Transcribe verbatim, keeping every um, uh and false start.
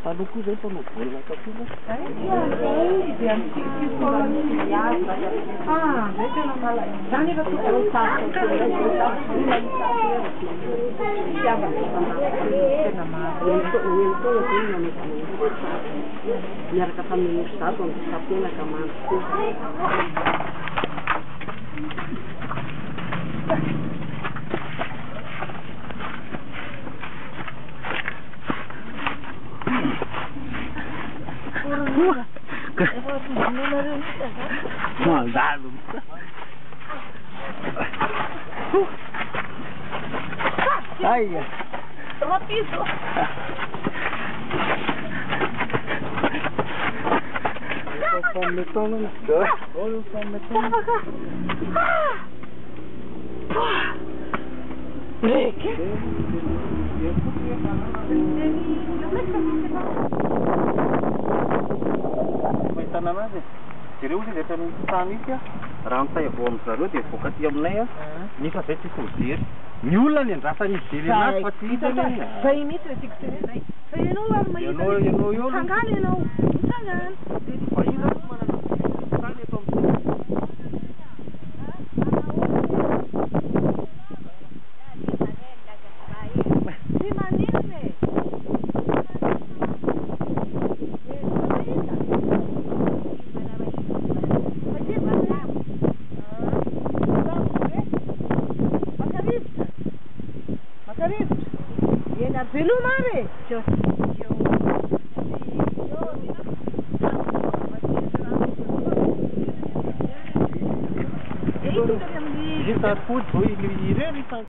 Taloha izay mpanao baolina tatola. Dia ah, zay tena malaza. Zany efa tokony tena maro. Miaraka tamin'ny zato amin'ny sapenaka mando Maldado. Ai. Rápido. Olha o som Olha o som Break. Tananazy jereo izy rehetra tany itsy raha mitay avao amin'ny zareo dia voaka aty aminay a nefa zay tsy fojery ny olona ny andrasany izy jery anazy fa tsy hita le zay mihitsy le tiako tenenay fa ianao ary mahita ianao ianao eo mitsangana ianao mitsangana fa io zany manana tany eto amin'ny Velo mare. Está tudo, ele irá